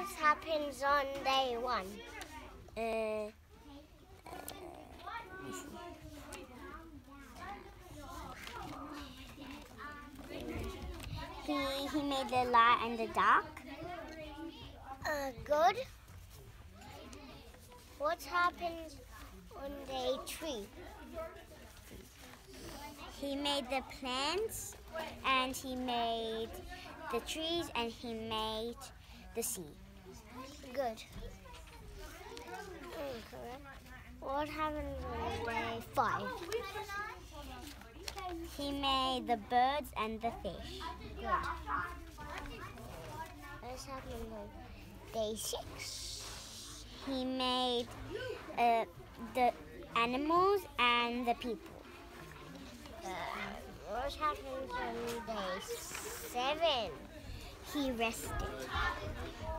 What happens on day one? Uh, he made the light and the dark. Good. What happens on day three? He made the plants, and he made the trees, and he made the sea. Good. What happens on day five? He made the birds and the fish. Good. What happens on day six? He made the animals and the people. What happens on day seven? He rested.